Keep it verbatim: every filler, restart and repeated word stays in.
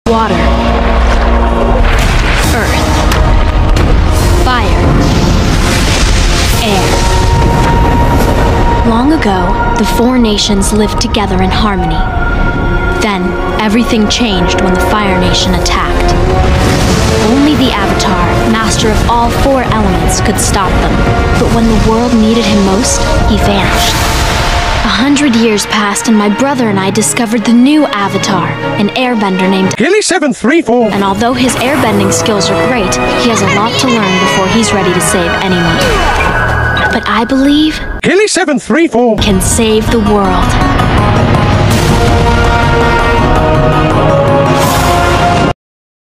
Water. Earth. Fire. Air. Long ago, the four nations lived together in harmony. Then, everything changed when the Fire Nation attacked. Only the Avatar, master of all four elements, could stop them. But when the world needed him most, he vanished. A hundred years passed and my brother and I discovered the new Avatar, an airbender named Gilly seven three four. And although his airbending skills are great, he has a lot to learn before he's ready to save anyone. But I believe Gilly seven three four can save the world.